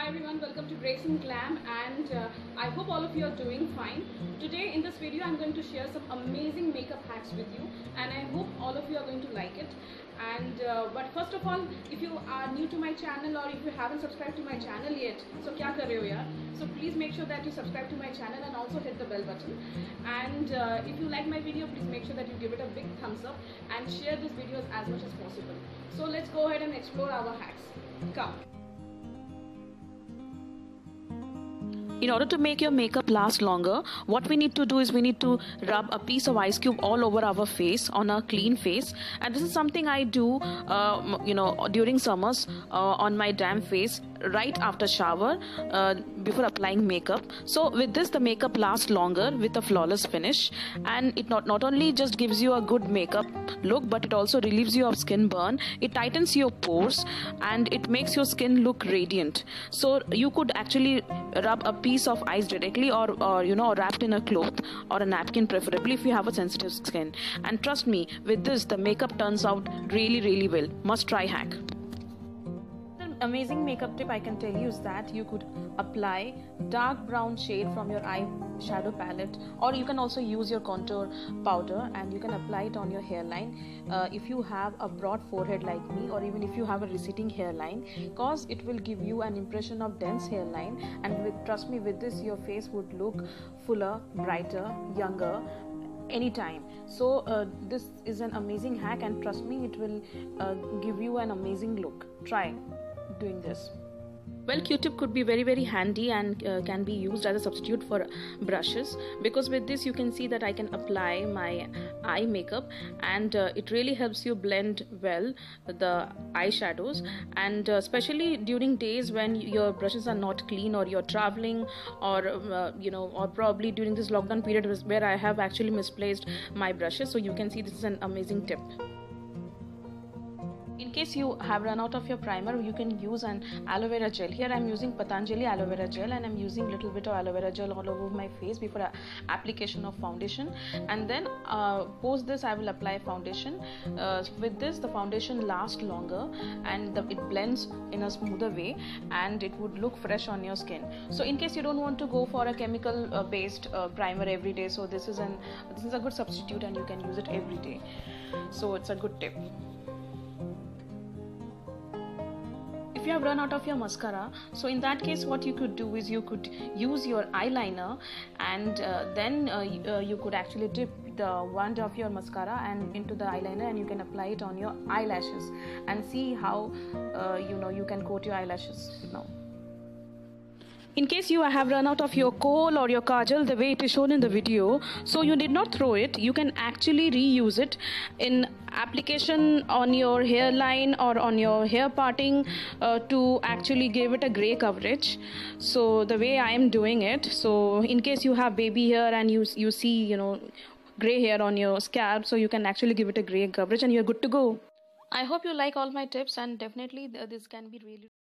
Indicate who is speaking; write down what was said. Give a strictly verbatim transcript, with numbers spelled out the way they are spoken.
Speaker 1: Hi everyone, welcome to Grace and Glam, and uh, I hope all of you are doing fine. Today in this video I'm going to share some amazing makeup hacks with you, and I hope all of you are going to like it. And uh, but first of all, if you are new to my channel or if you haven't subscribed to my channel yet, so kya kar rahe ho yaar? So please make sure that you subscribe to my channel and also hit the bell button. And uh, if you like my video, please make sure that you give it a big thumbs up and share this video as much as possible. So let's go ahead and explore our hacks. Come.
Speaker 2: In order to make your makeup last longer, what we need to do is we need to rub a piece of ice cube all over our face, on a clean face. And this is something I do, uh, you know, during summers uh, on my damp face, right after shower, uh, before applying makeup. So with this, the makeup lasts longer with a flawless finish, and it not, not only just gives you a good makeup look, but it also relieves you of skin burn. It tightens your pores and it makes your skin look radiant. So you could actually rub a piece of ice directly, or, or you know, wrapped in a cloth or a napkin, preferably if you have a sensitive skin. And trust me, with this the makeup turns out really really well. Must try hack. An amazing makeup tip I can tell you is that you could apply dark brown shade from your eyeshadow palette, or you can also use your contour powder and you can apply it on your hairline uh, if you have a broad forehead like me, or even if you have a receding hairline, because it will give you an impression of dense hairline. And with, trust me, with this your face would look fuller, brighter, younger anytime. So uh, this is an amazing hack, and trust me, it will uh, give you an amazing look. Try doing this. Well, Q-tip could be very very handy and uh, can be used as a substitute for brushes, because with this you can see that I can apply my eye makeup, and uh, it really helps you blend well the eyeshadows. And uh, especially during days when your brushes are not clean, or you're traveling, or uh, you know, or probably during this lockdown period where I have actually misplaced my brushes. So you can see this is an amazing tip. In case you have run out of your primer, you can use an aloe vera gel. Here I am using Patanjali aloe vera gel, and I am using little bit of aloe vera gel all over my face before application of foundation. And then uh, post this I will apply foundation. Uh, with this the foundation lasts longer, and the, it blends in a smoother way, and it would look fresh on your skin. So in case you don't want to go for a chemical uh, based uh, primer every day, so this is an this is a good substitute, and you can use it every day. So it's a good tip. If you have run out of your mascara, so in that case what you could do is you could use your eyeliner, and uh, then uh, uh, you could actually dip the wand of your mascara and into the eyeliner, and you can apply it on your eyelashes and see how uh, you know, you can coat your eyelashes now. In case you have run out of your kohl or your kajal the way it is shown in the video, so you did not throw it, you can actually reuse it in application on your hairline or on your hair parting uh, to actually give it a grey coverage. So the way I am doing it, so in case you have baby hair and you, you see, you know, grey hair on your scalp, so you can actually give it a grey coverage and you're good to go. I hope you like all my tips, and definitely this can be really